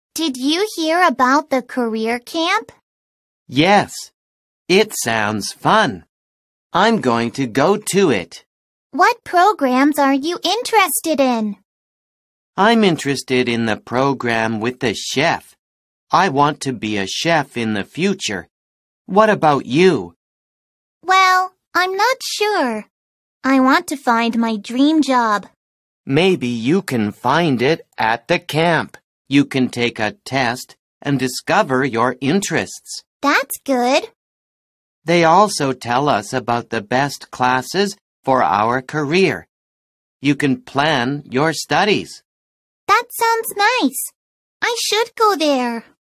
Did you hear about the career camp? Yes, it sounds fun. I'm going to go to it. What programs are you interested in? I'm interested in the program with the chef. I want to be a chef in the future. What about you? Well, I'm not sure. I want to find my dream job. Maybe you can find it at the camp. You can take a test and discover your interests. That's good. They also tell us about the best classes for our career. You can plan your studies. That sounds nice. I should go there.